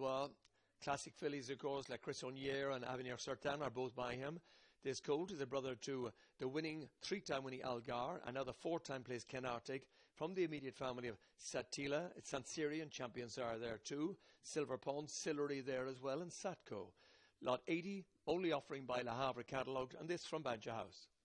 Valois. Classic fillies, of course, like Chris Onier and Avenir Certain are both by him. This colt is a brother to the three-time winning Algar, and now the 4-time plays Ken Arctic from the immediate family of Satila. It's Sansirian champions are there too. Silver Pond, Sillery there as well, and Satco. Lot 80, only offering by Le Havre catalogued, and this from Badger House.